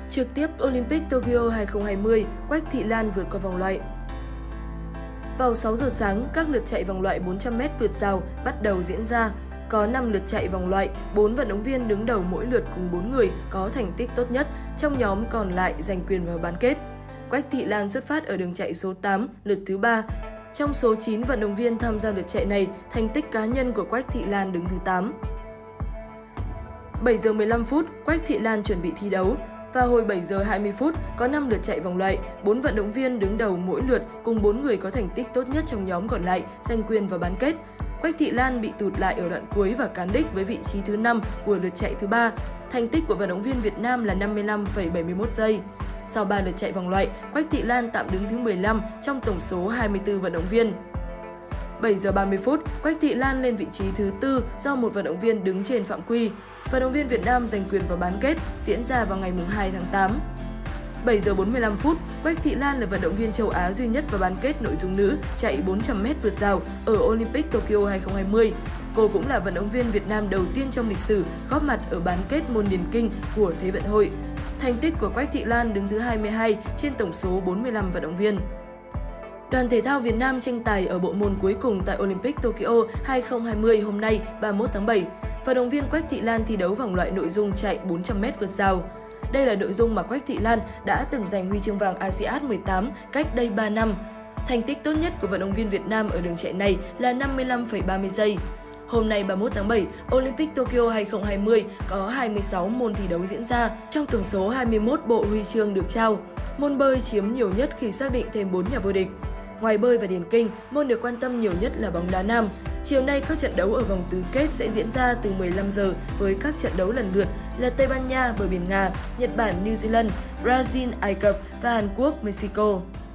Trực tiếp Olympic Tokyo 2020, Quách Thị Lan vượt qua vòng loại. Vào 6 giờ sáng, các lượt chạy vòng loại 400m vượt rào bắt đầu diễn ra. Có 5 lượt chạy vòng loại, 4 vận động viên đứng đầu mỗi lượt cùng 4 người có thành tích tốt nhất, trong nhóm còn lại giành quyền vào bán kết. Quách Thị Lan xuất phát ở đường chạy số 8, lượt thứ 3. Trong số 9 vận động viên tham gia lượt chạy này, thành tích cá nhân của Quách Thị Lan đứng thứ 8. 7 giờ 15 phút, Quách Thị Lan chuẩn bị thi đấu. Và hồi 7 giờ 20 phút, có 5 lượt chạy vòng loại, 4 vận động viên đứng đầu mỗi lượt cùng 4 người có thành tích tốt nhất trong nhóm còn lại giành quyền vào bán kết. Quách Thị Lan bị tụt lại ở đoạn cuối và cán đích với vị trí thứ 5 của lượt chạy thứ 3. Thành tích của vận động viên Việt Nam là 55,71 giây. Sau 3 lượt chạy vòng loại, Quách Thị Lan tạm đứng thứ 15 trong tổng số 24 vận động viên. 7 giờ 30 phút, Quách Thị Lan lên vị trí thứ 4 do một vận động viên đứng trên phạm quy. Vận động viên Việt Nam giành quyền vào bán kết diễn ra vào ngày 2 tháng 8. 7 giờ 45 phút, Quách Thị Lan là vận động viên châu Á duy nhất vào bán kết nội dung nữ chạy 400m vượt rào ở Olympic Tokyo 2020. Cô cũng là vận động viên Việt Nam đầu tiên trong lịch sử góp mặt ở bán kết môn điền kinh của Thế vận hội. Thành tích của Quách Thị Lan đứng thứ 22 trên tổng số 45 vận động viên. Đoàn thể thao Việt Nam tranh tài ở bộ môn cuối cùng tại Olympic Tokyo 2020 hôm nay 31 tháng 7. Vận động viên Quách Thị Lan thi đấu vòng loại nội dung chạy 400m vượt rào. Đây là nội dung mà Quách Thị Lan đã từng giành huy chương vàng ASEAN 18 cách đây 3 năm. Thành tích tốt nhất của vận động viên Việt Nam ở đường chạy này là 55,30 giây. Hôm nay 31 tháng 7, Olympic Tokyo 2020 có 26 môn thi đấu diễn ra, trong tổng số 21 bộ huy chương được trao. Môn bơi chiếm nhiều nhất khi xác định thêm 4 nhà vô địch. Ngoài bơi và điền kinh, môn được quan tâm nhiều nhất là bóng đá nam. Chiều nay các trận đấu ở vòng tứ kết sẽ diễn ra từ 15 giờ với các trận đấu lần lượt là Tây Ban Nha, bờ biển Nga, Nhật Bản, New Zealand, Brazil, Ai Cập và Hàn Quốc, Mexico.